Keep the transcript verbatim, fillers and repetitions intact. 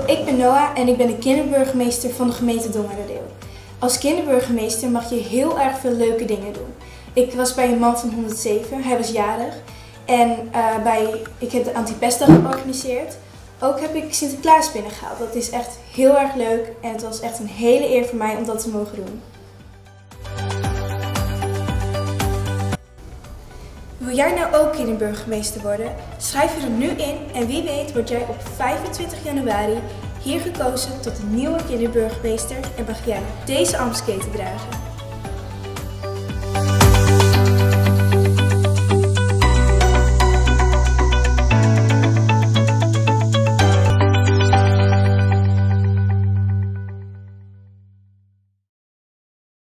Ik ben Noah en ik ben de kinderburgemeester van de gemeente Dongeradeel. Als kinderburgemeester mag je heel erg veel leuke dingen doen. Ik was bij een man van honderdzeven, hij was jarig. En uh, bij, ik heb de Antipestdag georganiseerd. Ook heb ik Sinterklaas binnengehaald. Dat is echt heel erg leuk en het was echt een hele eer voor mij om dat te mogen doen. Wil jij nou ook kinderburgemeester worden? Schrijf je er nu in en wie weet word jij op vijfentwintig januari hier gekozen tot de nieuwe kinderburgemeester en mag jij deze ambtsketen dragen.